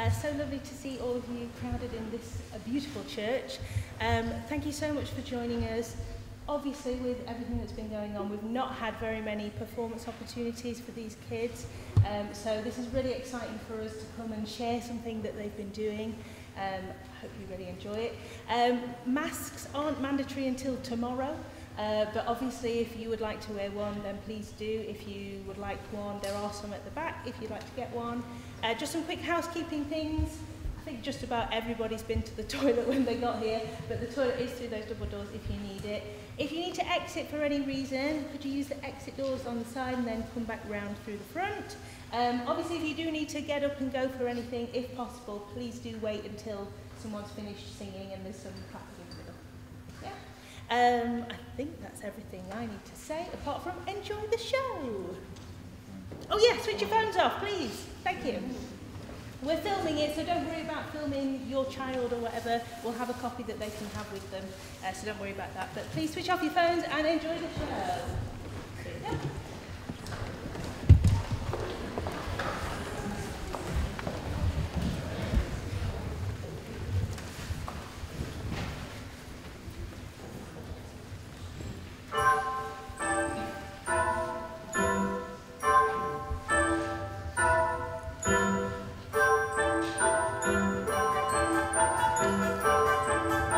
So lovely to see all of you crowded in this beautiful church. Thank you so much for joining us. Obviously, with everything that's been going on, we've not had very many performance opportunities for these kids. So this is really exciting for us to come and share something that they've been doing. I hope you really enjoy it. Masks aren't mandatory until tomorrow. But obviously, if you would like to wear one, then please do. If you would like one, there are some at the back if you'd like to get one. Just some quick housekeeping things. I think just about everybody's been to the toilet when they got here, but the toilet is through those double doors if you need it. If you need to exit for any reason, could you use the exit doors on the side and then come back round through the front? Obviously, if you do need to get up and go for anything, if possible, please do wait until someone's finished singing and there's some clapping in the middle. Yeah. I think that's everything I need to say, apart from enjoy the show. Oh yeah, switch your phones off, please. Thank you. We're filming it, so don't worry about filming your child or whatever. We'll have a copy that they can have with them, so don't worry about that. But please switch off your phones and enjoy the show. Here we go.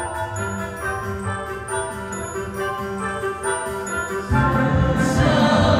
So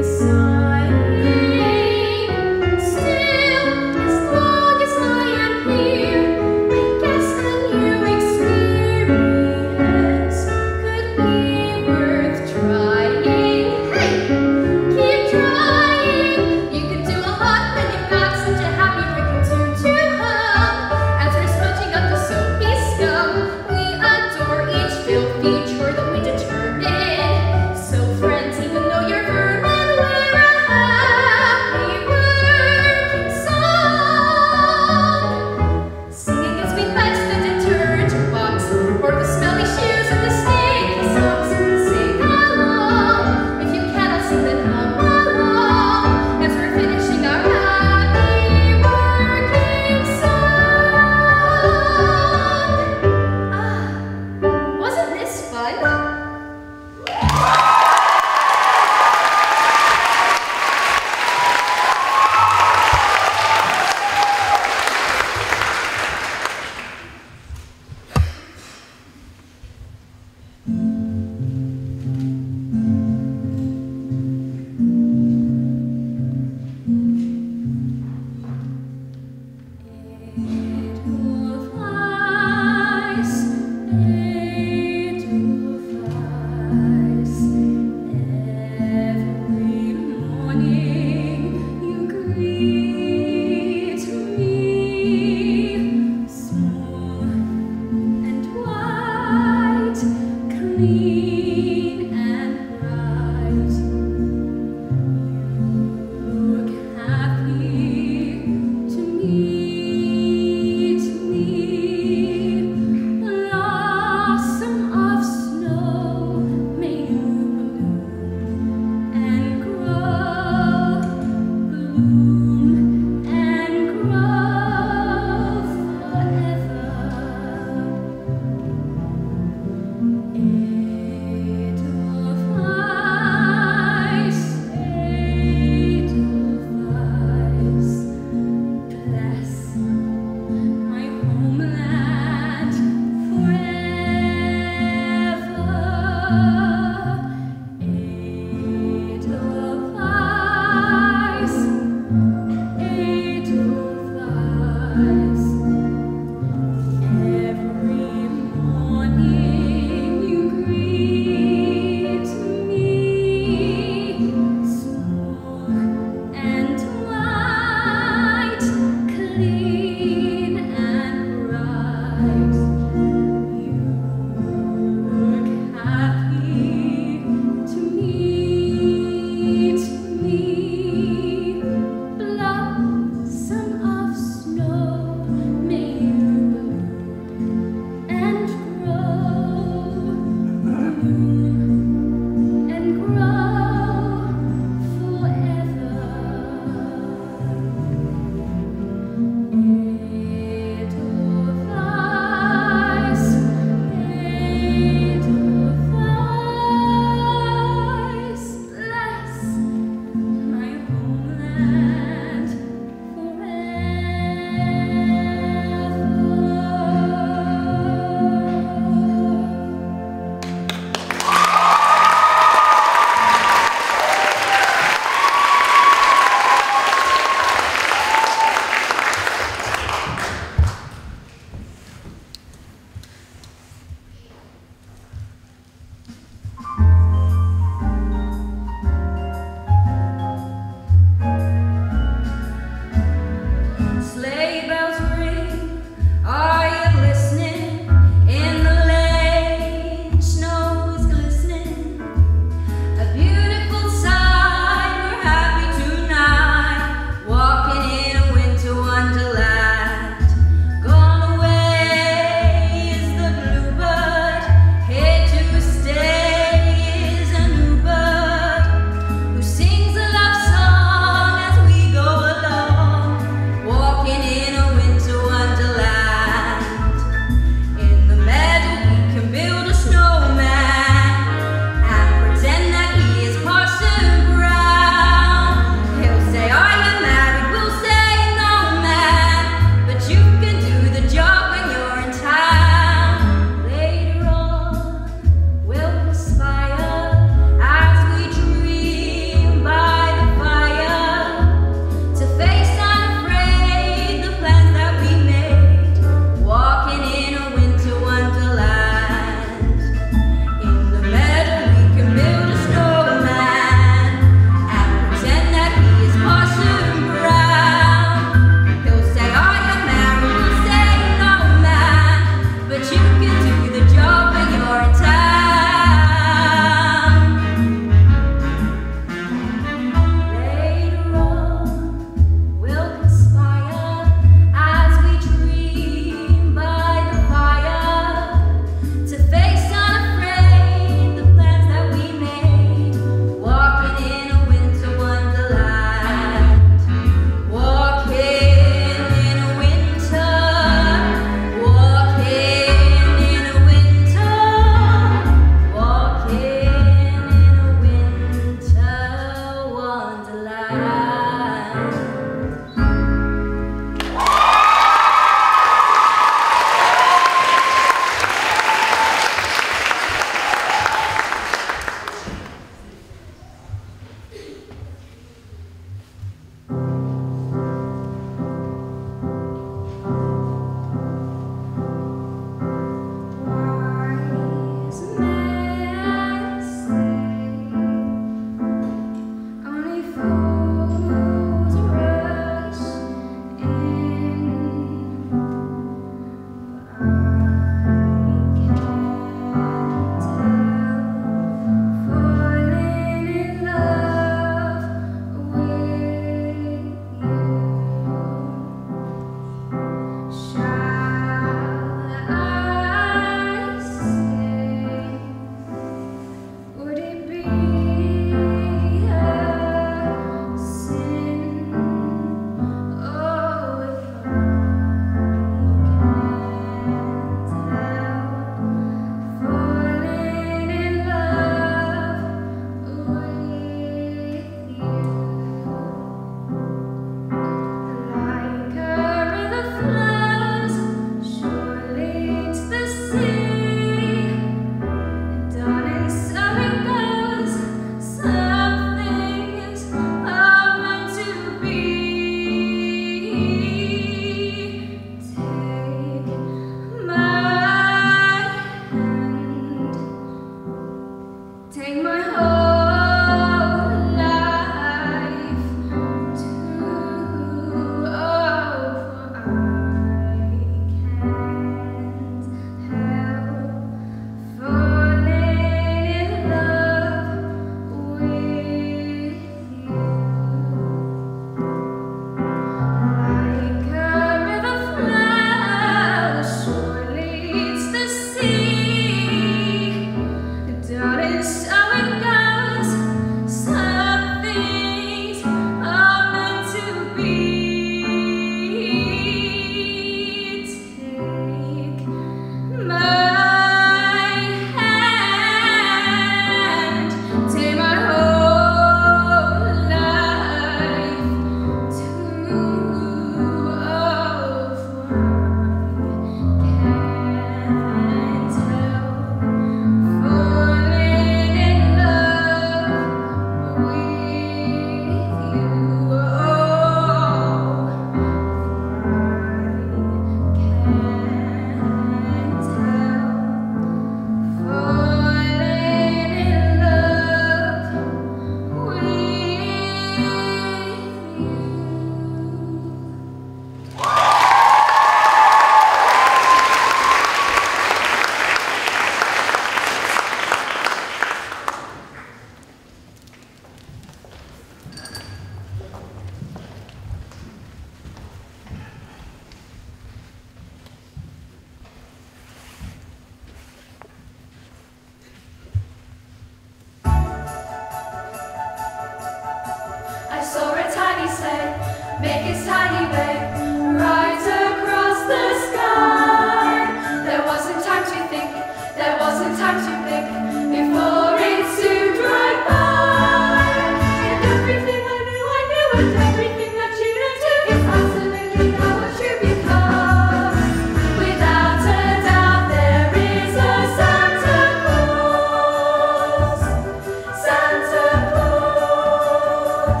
tiny sleigh, make its tiny way right across the sky. There wasn't time to think, there wasn't time to think, before it soon right by. And everything I knew, and everything that you knew too, is absolutely not what you become. Without a doubt, there is a Santa Claus. Santa Claus.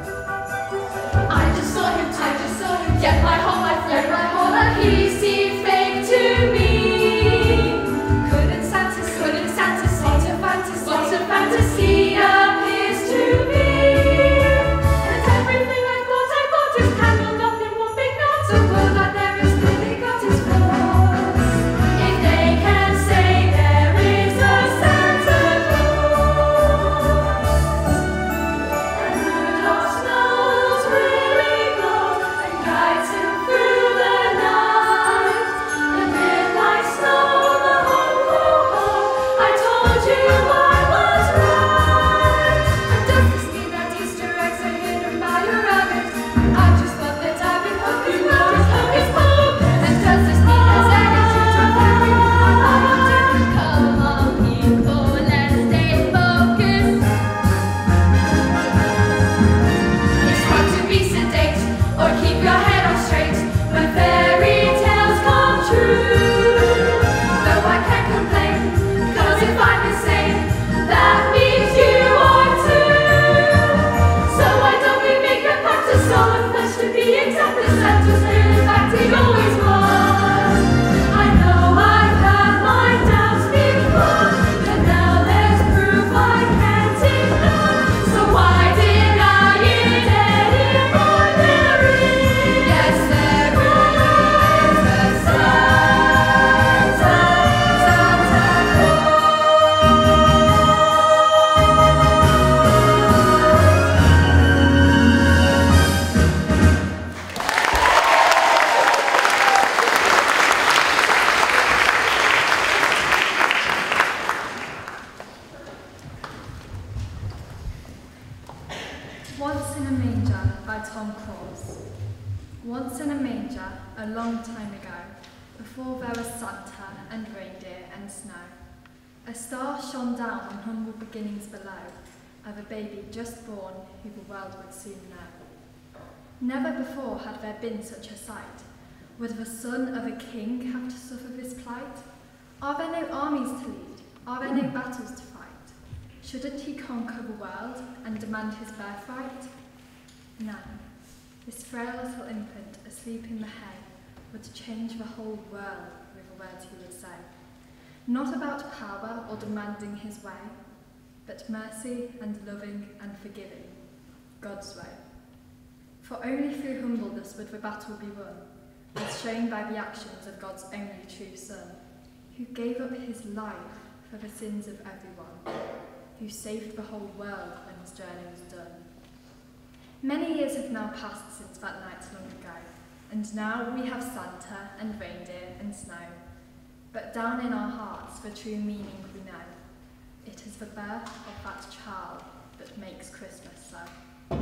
I just saw him, yet my whole life, he seemed fake to me. Couldn't Santa see what a fantasy appears to be. And everything I thought is tangled up in one big knot. So world out there has really got its flaws. If they can say there is a Santa Claus. And Rudolph's nose really glows and guides him through the night. The midnight snow, the home, I told you I was right. And does this mean that Easter eggs are hidden by a rabbit? I just thought that I'd been hocus pocus. And does this mean there's any truth to everything I do? Come on, people, let's stay focused. It's hard to be sedate or keep your head on straight when fairy tales come true. Though I can't complain, 'cause if I'm insane, that means you are too. So why don't we make a pact of soul and flesh to be exact? The Santa's real, in fact he always was. I know I've had my doubts before, but now there's proof I can't ignore. So why deny it anymore? There is, yes there is a Santa Claus. Once in a Manger by Tom Crawls. Once in a manger, a long time ago, before there was Santa and reindeer and snow, a star shone down on humble beginnings below, of a baby just born who the world would soon know. Never before had there been such a sight. Would the son of a king have to suffer this plight? Are there no armies to lead? Are there no battles to fight? Shouldn't he conquer the world and demand his birthright? No. This frail little infant, asleep in the hay, would change the whole world with the words he would say. Not about power or demanding his way, but mercy and loving and forgiving, God's way. For only through humbleness would the battle be won, as shown by the actions of God's only true Son, who gave up his life for the sins of everyone, who saved the whole world when his journey was done. Many years have now passed since that night long ago, and now we have Santa and reindeer and snow. But down in our hearts the true meaning we know. It is the birth of that child that makes Christmas so.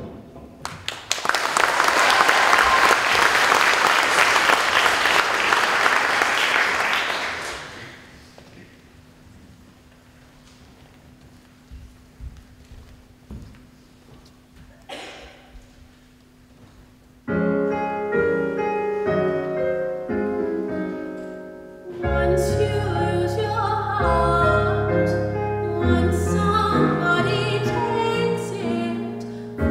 Once you lose your heart, once somebody takes it.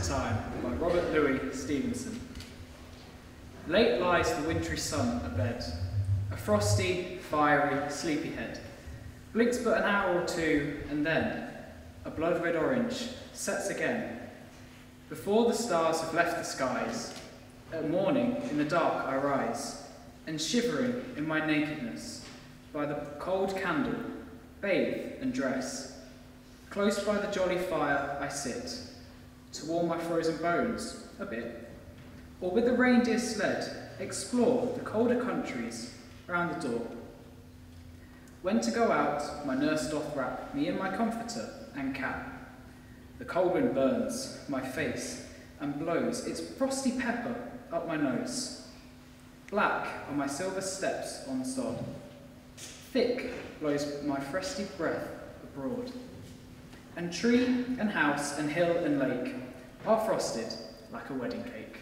Time by Robert Louis Stevenson. Late lies the wintry sun abed, a frosty, fiery, sleepyhead. Blinks but an hour or two, and then a blood-red orange sets again. Before the stars have left the skies, at morning in the dark I rise, and shivering in my nakedness, by the cold candle, bathe and dress. Close by the jolly fire I sit, to warm my frozen bones a bit, or with the reindeer sled explore the colder countries round the door. When to go out, my nurse doth wrap me in my comforter and cap. The cold wind burns my face and blows its frosty pepper up my nose. Black are my silver steps on sod. Thick blows my frosty breath abroad. And tree and house and hill and lake are frosted like a wedding cake.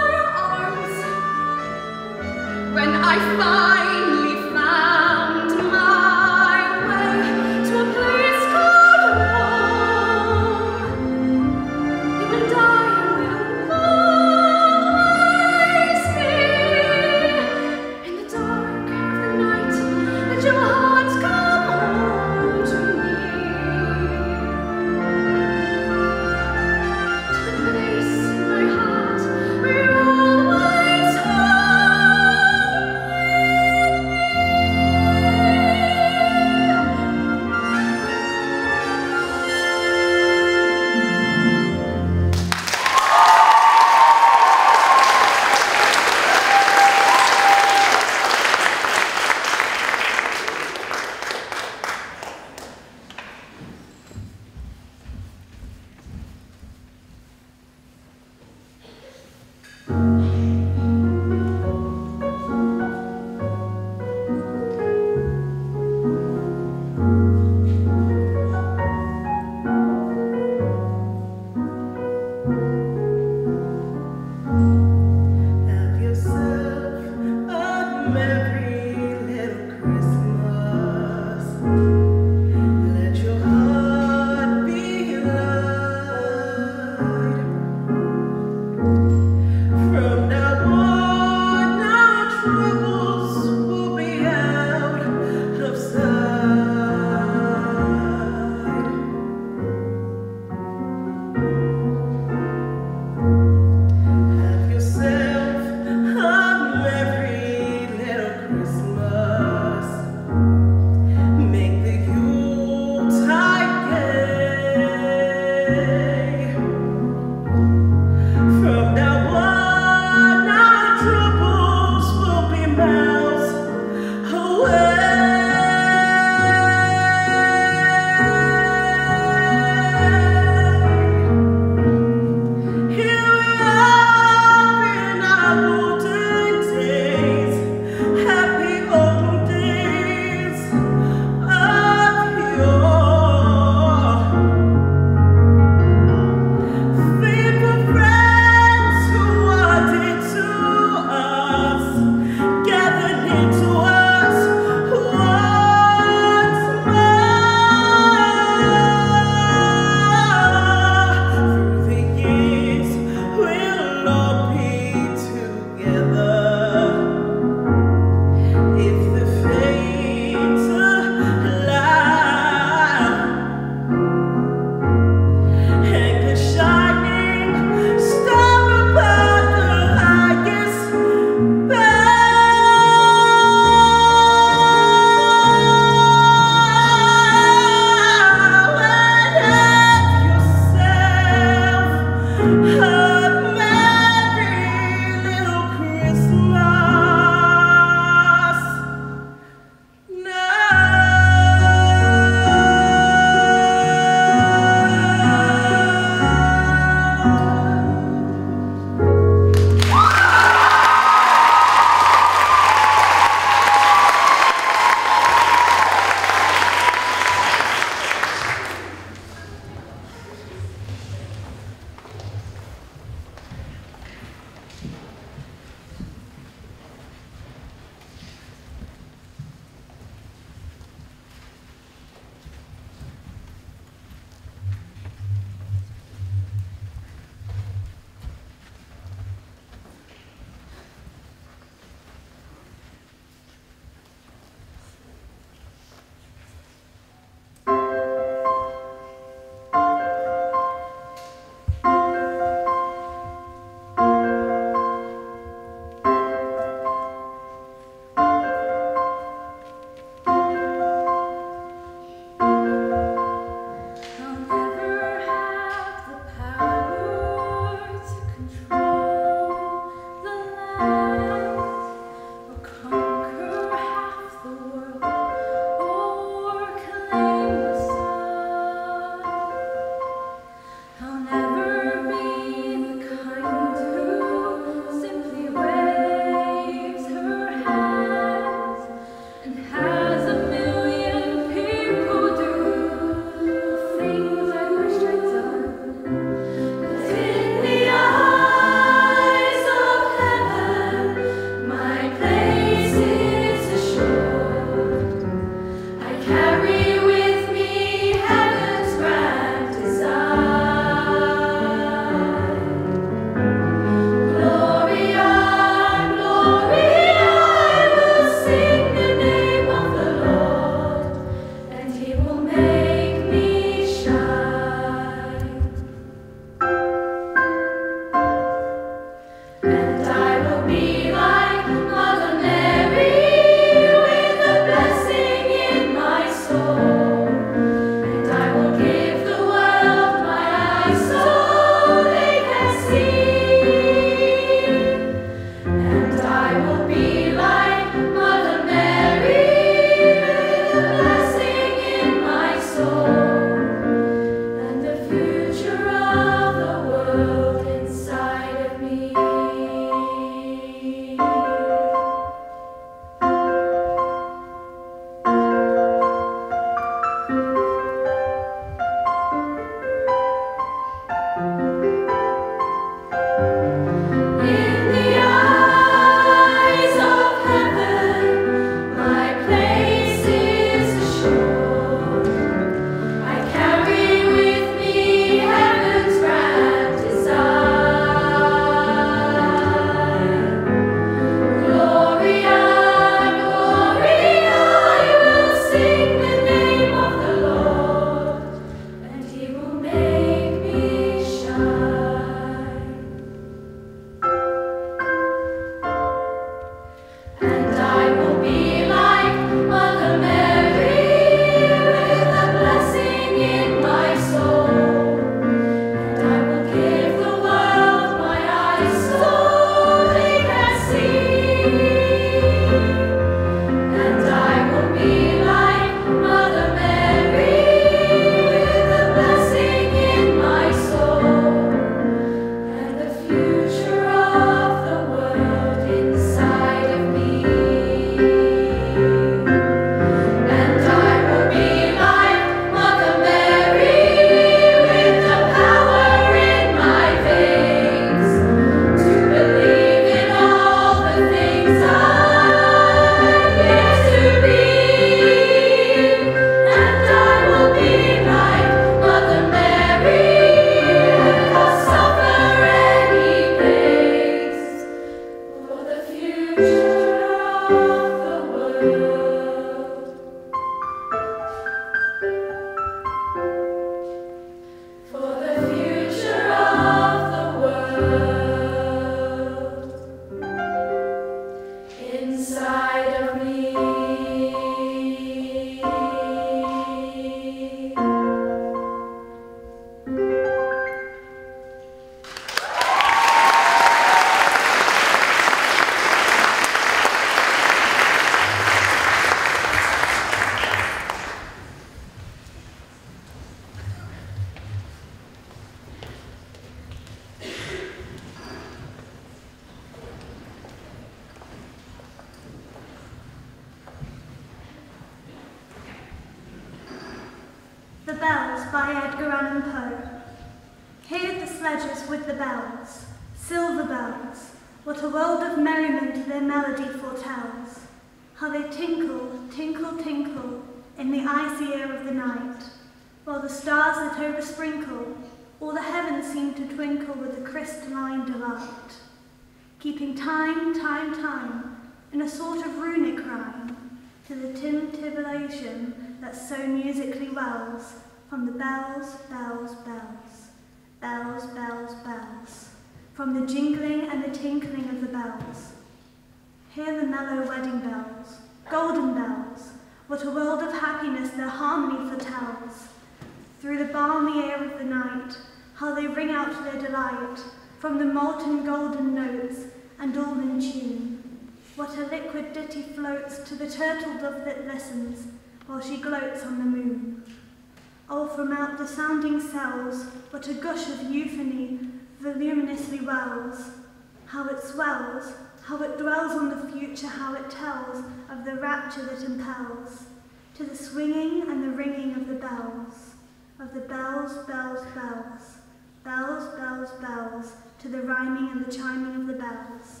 Bells by Edgar Allan Poe. Hear the sledges with the bells, silver bells, what a world of merriment their melody foretells. How they tinkle, tinkle, tinkle in the icy air of the night, while the stars that oversprinkle all the heavens seem to twinkle with a crystalline delight, keeping time, time, time in a sort of runic rhyme to the tintinnabulation that so musically wells from the bells, bells, bells, bells, bells, bells, from the jingling and the tinkling of the bells. Hear the mellow wedding bells, golden bells, what a world of happiness their harmony foretells. Through the balmy air of the night, how they ring out their delight from the molten golden notes and all in tune. What a liquid ditty floats to the turtle dove that listens while she gloats on the moon. Oh, from out the sounding cells, what a gush of euphony voluminously wells. How it swells, how it dwells on the future, how it tells of the rapture that impels to the swinging and the ringing of the bells, bells, bells, bells, bells, bells, to the rhyming and the chiming of the bells.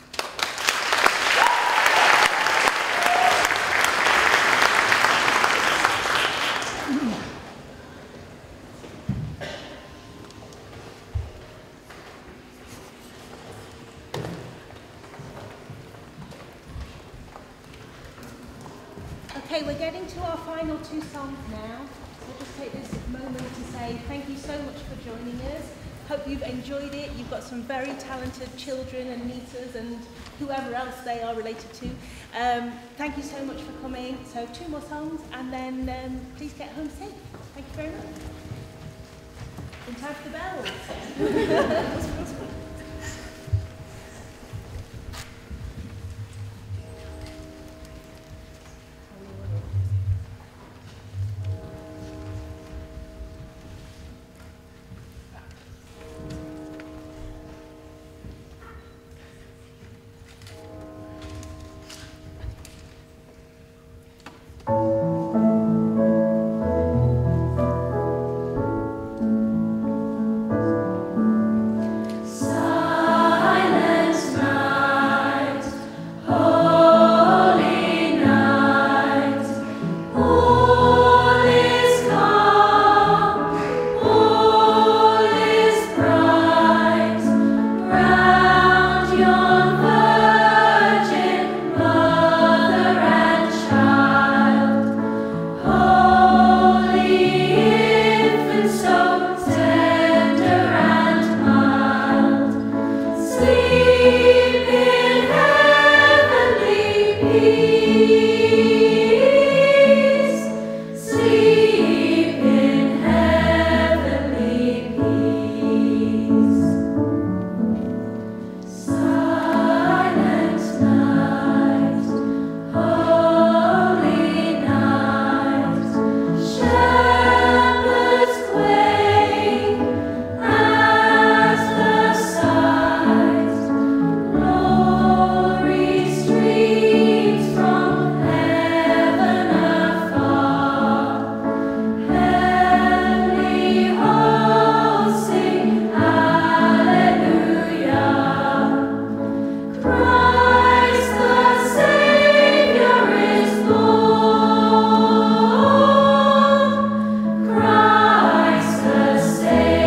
Okay, we're getting to our final two songs now. So I'll just take this moment to say thank you so much for joining us. Hope you've enjoyed it. You've got some very talented children and nieces and whoever else they are related to. Thank you so much for coming. So 2 more songs and then please get home safe. Thank you very much. In time for the bells.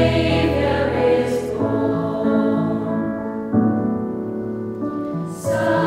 So